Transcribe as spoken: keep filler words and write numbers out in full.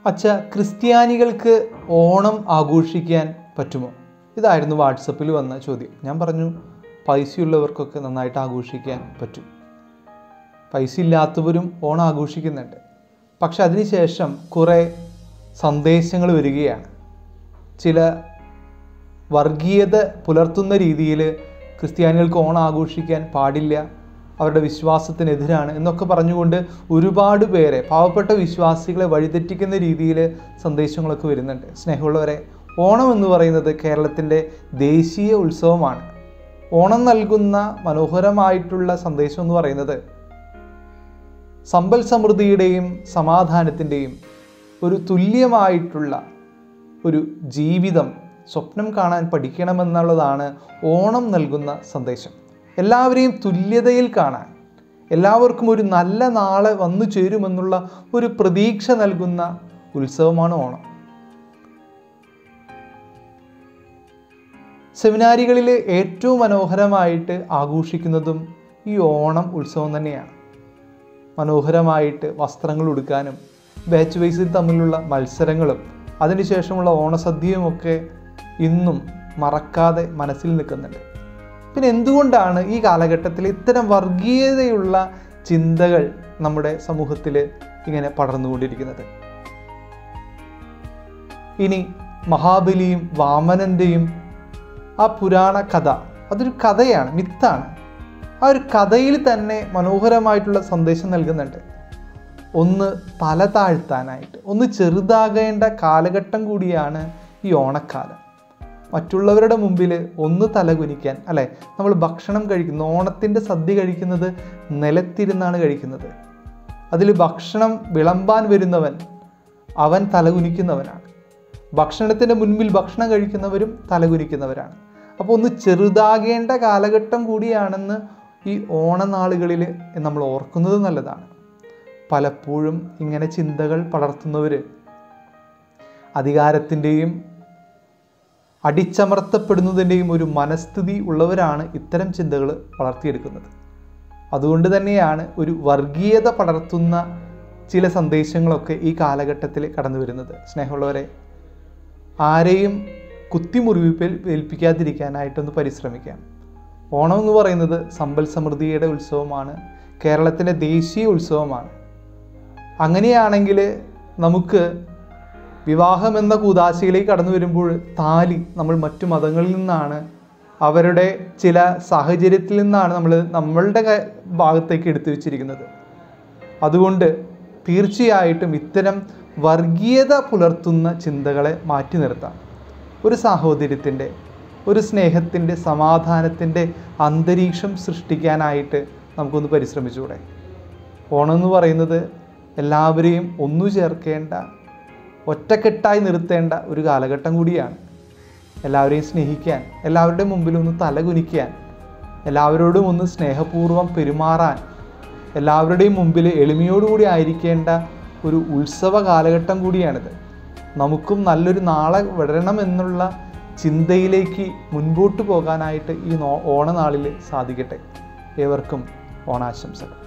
അച്ഛ, ക്രിസ്ത്യാനികൾക്ക് ഓണം ആഘോഷിക്കാൻ പറ്റുമോ? ഇതായിരുന്നു വാട്സപ്പിൽ വന്ന ചോദ്യം. ഞാൻ പറഞ്ഞു, പൈസയുള്ളവർക്കൊക്കെ നന്നായിട്ട് ആഘോഷിക്കാൻ പറ്റും. പൈസ ഇല്ലാത്തവരും ഓണം ആഘോഷിക്കുന്നുണ്ട്. പക്ഷെ അതിനുശേഷം കുറേ സന്ദേശങ്ങൾ വരികയാണ്. ചില വർഗീയത പുലർത്തുന്ന രീതിയിൽ ക്രിസ്ത്യാനികൾക്ക് ഓണം ആഘോഷിക്കാൻ പാടില്ല, അവരുടെ വിശ്വാസത്തിനെതിരാണ് എന്നൊക്കെ പറഞ്ഞുകൊണ്ട് ഒരുപാട് പേരെ, പാവപ്പെട്ട വിശ്വാസികളെ വഴിതെറ്റിക്കുന്ന രീതിയിൽ സന്ദേശങ്ങളൊക്കെ വരുന്നുണ്ട്. സ്നേഹമുള്ളവരെ, ഓണം എന്ന് പറയുന്നത് കേരളത്തിൻ്റെ ദേശീയ ഉത്സവമാണ്. ഓണം നൽകുന്ന മനോഹരമായിട്ടുള്ള സന്ദേശം എന്ന് പറയുന്നത് സമ്പൽ സമൃദ്ധിയുടെയും സമാധാനത്തിൻ്റെയും ഒരു തുല്യമായിട്ടുള്ള ഒരു ജീവിതം സ്വപ്നം കാണാൻ പഠിക്കണമെന്നുള്ളതാണ് ഓണം നൽകുന്ന സന്ദേശം. എല്ലാവരെയും തുല്യതയിൽ കാണാൻ, എല്ലാവർക്കും ഒരു നല്ല നാളെ വന്നു ചേരുമെന്നുള്ള ഒരു പ്രതീക്ഷ നൽകുന്ന ഉത്സവമാണ് ഓണം. സെമിനാരികളിൽ ഏറ്റവും മനോഹരമായിട്ട് ആഘോഷിക്കുന്നതും ഈ ഓണം ഉത്സവം തന്നെയാണ്. മനോഹരമായിട്ട് വസ്ത്രങ്ങൾ ഉടുക്കാനും ബാച്ച് വൈസിൽ തമ്മിലുള്ള മത്സരങ്ങളും അതിനുശേഷമുള്ള ഓണസദ്യയുമൊക്കെ ഇന്നും മറക്കാതെ മനസ്സിൽ നിൽക്കുന്നുണ്ട്. പിന്നെ എന്തുകൊണ്ടാണ് ഈ കാലഘട്ടത്തിൽ ഇത്തരം വർഗീയതയുള്ള ചിന്തകൾ നമ്മുടെ സമൂഹത്തിൽ ഇങ്ങനെ പടർന്നുകൊണ്ടിരിക്കുന്നത്? ഇനി മഹാബലിയും വാമനൻ്റെയും ആ പുരാണ കഥ, അതൊരു കഥയാണ്, മിത്താണ്. ആ ഒരു കഥയിൽ തന്നെ മനോഹരമായിട്ടുള്ള സന്ദേശം നൽകുന്നുണ്ട്. ഒന്ന് തല താഴ്ത്താനായിട്ട്, ഒന്ന് ചെറുതാകേണ്ട കാലഘട്ടം കൂടിയാണ് ഈ ഓണക്കാലം. മറ്റുള്ളവരുടെ മുമ്പിൽ ഒന്ന് തലകുനിക്കാൻ, അല്ലേ? നമ്മൾ ഭക്ഷണം കഴിക്കുന്ന, ഓണത്തിൻ്റെ സദ്യ കഴിക്കുന്നത് നിലത്തിരുന്നാണ് കഴിക്കുന്നത്. അതിൽ ഭക്ഷണം വിളമ്പാൻ വരുന്നവൻ അവൻ തലകുനിക്കുന്നവനാണ്. ഭക്ഷണത്തിൻ്റെ മുൻപിൽ ഭക്ഷണം കഴിക്കുന്നവരും തലകുനിക്കുന്നവരാണ്. അപ്പോൾ ഒന്ന് ചെറുതാകേണ്ട കാലഘട്ടം കൂടിയാണെന്ന് ഈ ഓണനാളുകളിൽ നമ്മൾ ഓർക്കുന്നത് നല്ലതാണ്. പലപ്പോഴും ഇങ്ങനെ ചിന്തകൾ പടർത്തുന്നവർ അധികാരത്തിൻ്റെയും അടിച്ചമർത്തപ്പെടുന്നതിൻ്റെയും ഒരു മനസ്ഥിതി ഉള്ളവരാണ് ഇത്തരം ചിന്തകൾ വളർത്തിയെടുക്കുന്നത്. അതുകൊണ്ട് തന്നെയാണ് ഒരു വർഗീയത പടർത്തുന്ന ചില സന്ദേശങ്ങളൊക്കെ ഈ കാലഘട്ടത്തിൽ കടന്നു വരുന്നത്. സ്നേഹമുള്ളവരെ, ആരെയും കുത്തിമുറിവിൽ ഏൽപ്പിക്കാതിരിക്കാനായിട്ടൊന്ന് പരിശ്രമിക്കാം. ഓണം എന്ന് പറയുന്നത് സമ്പൽ സമൃദ്ധിയുടെ ഉത്സവമാണ്, കേരളത്തിൻ്റെ ദേശീയ ഉത്സവമാണ്. അങ്ങനെയാണെങ്കിൽ നമുക്ക് വിവാഹം എന്ന കൂദാശയിലേക്ക് കടന്നു വരുമ്പോൾ താലി നമ്മൾ മറ്റു മതങ്ങളിൽ നിന്നാണ്, അവരുടെ ചില സാഹചര്യത്തിൽ നിന്നാണ് നമ്മൾ നമ്മളുടെ ഭാഗത്തേക്ക് എടുത്തു വച്ചിരിക്കുന്നത്. അതുകൊണ്ട് തീർച്ചയായിട്ടും ഇത്തരം വർഗീയത പുലർത്തുന്ന ചിന്തകളെ മാറ്റി നിർത്താം. ഒരു സാഹോദര്യത്തിൻ്റെ, ഒരു സ്നേഹത്തിൻ്റെ, സമാധാനത്തിൻ്റെ അന്തരീക്ഷം സൃഷ്ടിക്കാനായിട്ട് നമുക്കൊന്ന് പരിശ്രമിച്ചുകൂടെ? ഓണം എന്ന് പറയുന്നത് എല്ലാവരെയും ഒന്നു ചേർക്കേണ്ട, ഒറ്റക്കെട്ടായി നിർത്തേണ്ട ഒരു കാലഘട്ടം കൂടിയാണ്. എല്ലാവരെയും സ്നേഹിക്കാൻ, എല്ലാവരുടെയും മുമ്പിൽ ഒന്ന് തലകുനിക്കാൻ, എല്ലാവരോടും ഒന്ന് സ്നേഹപൂർവ്വം പെരുമാറാൻ, എല്ലാവരുടെയും മുമ്പിൽ എളിമയോടുകൂടി ആയിരിക്കേണ്ട ഒരു ഉത്സവ കാലഘട്ടം കൂടിയാണിത്. നമുക്കും നല്ലൊരു നാളെ വരണമെന്നുള്ള ചിന്തയിലേക്ക് മുൻപോട്ട് പോകാനായിട്ട് ഈ ഓണനാളിൽ സാധിക്കട്ടെ. ഏവർക്കും ഓണാശംസകൾ.